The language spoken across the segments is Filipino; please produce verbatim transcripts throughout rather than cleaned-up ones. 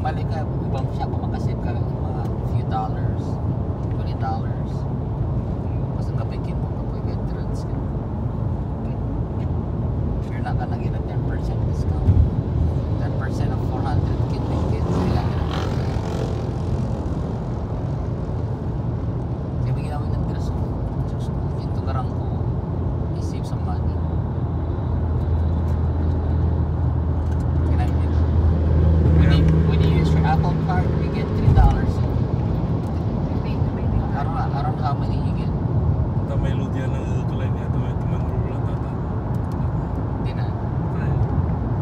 mali ka, ibang shop, makasave ka mga few dollars, twenty dollars. Basta kapikin mo kapag veterans ka. Sure na ka naging ten percent discount. ten percent of four hundred kit tickets. Ilan ka na. Kaya may ginawin ng dress ko. Ito garang ko. I-save some money. When you use your Apple card, you get three dollars. I don't, I don't know how many you get. Tamay ludian ng tulay niya, tamay tumang rula tata. Hindi na.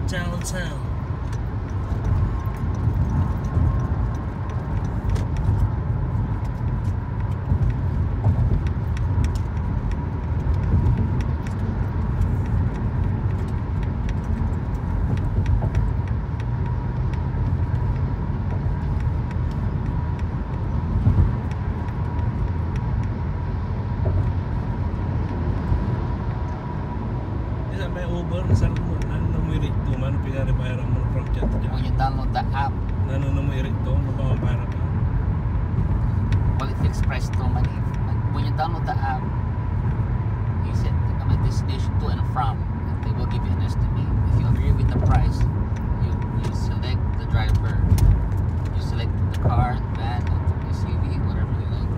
downtown. May Uber, nasaan mo? Ano na mo i-rate to? Ano pinaribayaran mo from chat dyan? When you download the app, Ano na mo i-rate to? Ano ba mabayara ka? well, it express to money. When you download the app, you set a destination to and from. And they will give you an estimate. If you agree with the price, you you select the driver. You select the car, van, S U V, whatever you like.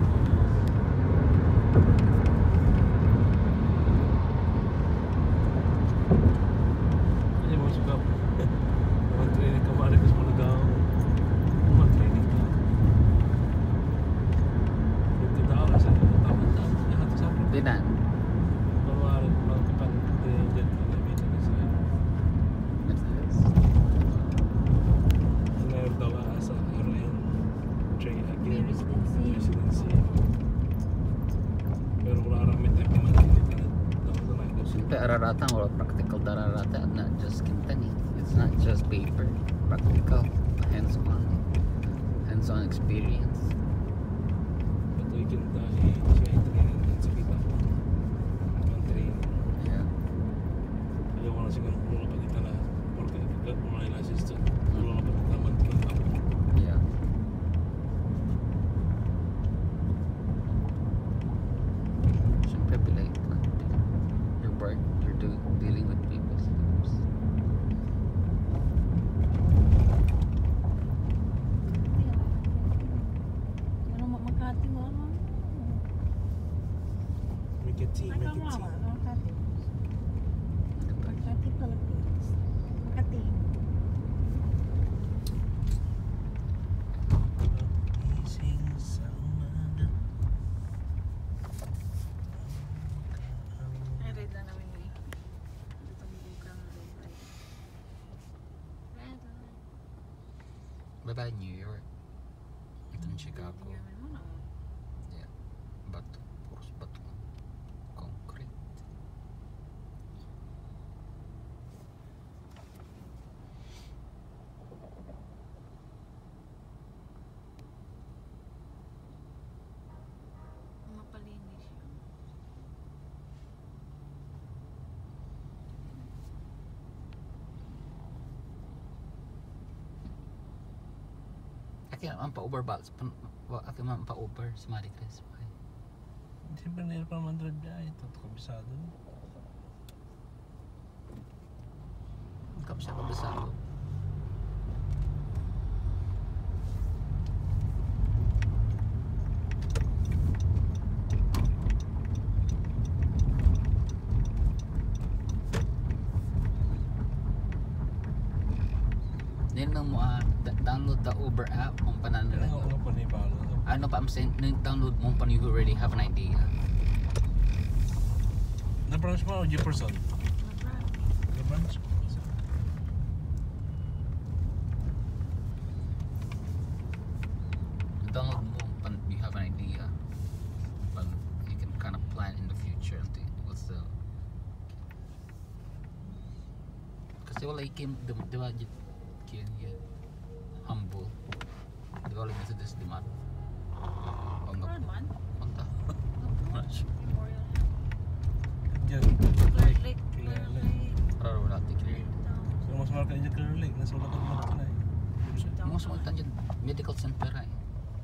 Hindi mo suka. Mag-training ka ba? Gusto mo nagaw? Mag-training ka. fifty dollars. Dapat na. Yan ito sa akin. Dinan. Bawarin mo lang kapag dyan ka nabita ka sa Ngayon daw sa R N train again. Residency. Pero kung naramit ay pamangkin ka na daw sa mga gusto. Siyempre, ararata, wala practical dararata. Not just kintani. It's not just paper. Practical. Hands-on. Hands-on experience. Patuloy kinta eh, siya ay training din sa kita. Ang training. Yeah. Ayaw ko na siguro kung wala pa kita na porque kung wala yung license dyan, kung wala pa kita man-training ako. Yeah. Siyempre, pilay ka. Your work, you're do, dealing with people. Ano Makati mo ano? Make it team, make it Makati. team. Makati. Makati Philippines. Makati. Ising sa umaga. Ay, red lang namin eh. Dito mo bukang red light. Red light. Bye-bye, New York. Ito ng Chicago. Tingnan mo na. Yeah. Bato. Puros bato. Concrete. Mapalinis yun. Aki naman pa-Uber ba? Aki naman pa-Uber sa Maricres. Siyempre na pa naman drive niya. Ito, ito kabisado. Kapag siya kabisado. Ninang mo ah, da- download the Uber app kung paano na Ano yun. nga pa ni Balo? Ano pa, I'm saying, nung download mo pa you already have an idea. Na-branch mo o Jefferson? Mapra- Na-branch? Download mo pan you have an idea. Pan you can kind of plan in the future and think what's the kasi wala ikim di di ba jud kiyan yun humble di ba wala sa this di man ang Mapra man. punta Memorial. Diyan. Clear Lake. Clear Clear Lake. Lake. para wala ti clear So mas mahal ka dyan Clear Lake. Nasa wala ka naman ito na eh. mo sa tan medical center ay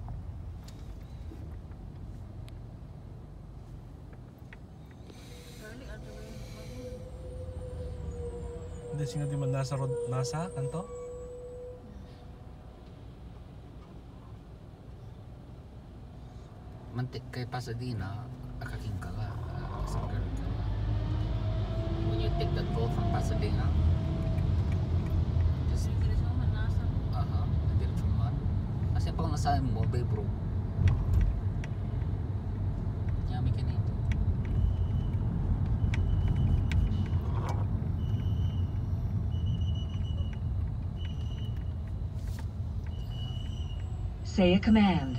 Clear Lake, ano ba yun? Hindi, sino di man nasa road, nasa kanto? mantik kay Pasadena akaking ka la sa girl ka la. When you take that boat from Pasadena just Diretso mo man nasa. aha diretso man kasi pag nasa mo bay bro yami ka nito say a command.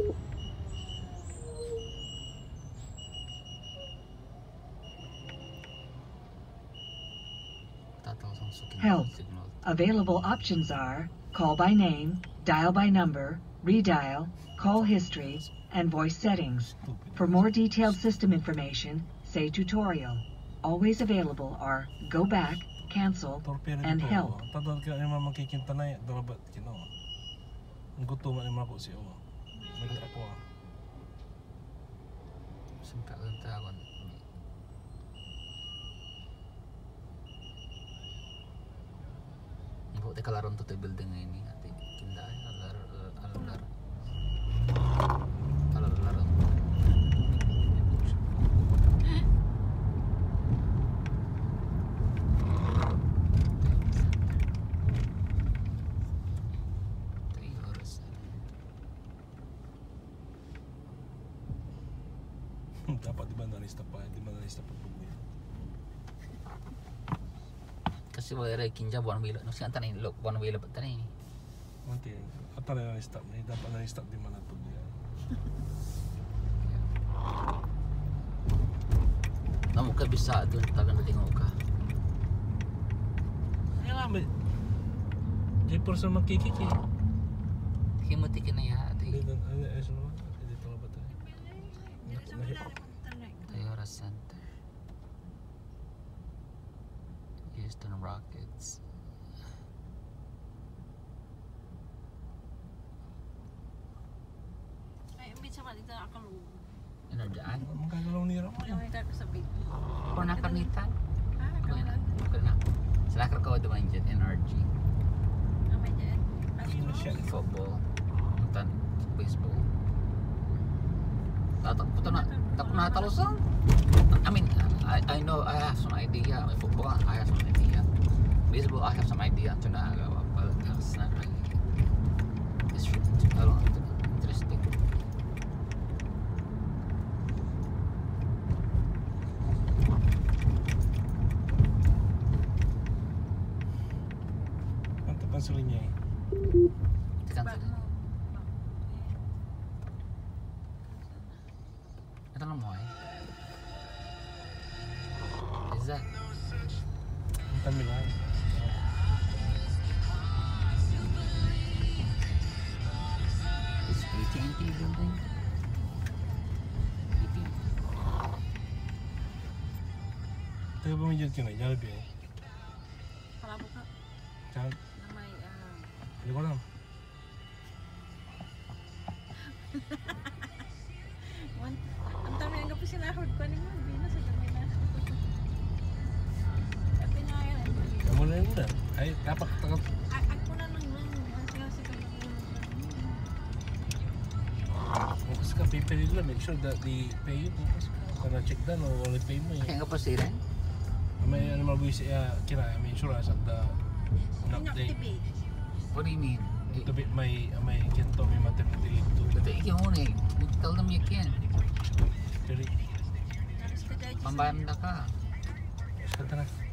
Help. Available options are call by name, dial by number, redial, call history, and voice settings. For more detailed system information, say tutorial. Always available are go back, cancel, and help. Tadal ka naman makikinta na yan. Dalabat kino. Ang gutuman naman ako siya. May ako ah. Sampai tahun. Ibu teh kalaron tuh building ini nanti kinda alar alar alar alar. Dapat di mana lista pa, di mana lista pa buku. Kasi wala kinja buwan wila no siya tanay lok buwan wila pa tanay. Nanti atau na lista ni dapat na lista di mana tu dia. Namu ka bisa doon tagan na tingo ka. Ay nga may Jay person makikiki. Himati ka na ya ate. Dito ano ay suno. Dito na ba tayo? Toyota Center. Houston Rockets. Ay, may sama dito ako. Ano dyan? Magkagalaw ni Ram. Yung ito ko sa big. Kung nakamitan? Ah, Kung nakaw. na. Kung na. Sila ka dumaan dyan, N R G. Ah, may dyan. Sino siya? Football. Tan baseball. Tatak puto na. Takot na talusang. I mean, I, I know I have some idea. May football, I have some idea. Baseball, I have some idea. Ito na agawa. But that's not really. It's I don't know. Interesting. Ang pansulin niya eh. Tekan Bag sila. mo. Ito lang mo eh. Is that? Ang tamilan. It's A T and T building. A T and T. Tayo ba may dyan ka na? Jalbi eh. Palabo ka. Jal. Na may, ah, Hindi ko alam. one. Ang dami ang gapi sinahod ko ni mo. Hindi na sa gamay na. Sabi na yan. Kamu na yun na. Ay, dapat takot. Ay, ako na lang lang. Ang siya sa gamay na. Kung kasi ka pay nila, make sure that they pay you. Kung kasi ka, kung na-check down o wala pay mo eh. Kaya nga pa sila. May ano mabuhi siya, kira, I mean, insurance at the update. Inactivate. What do you mean? Ito bit may, may kinto, may maternity leave too. But you can only tell them you can. Pero, Naris ka dahil sa- Pambanda ka. kanta na.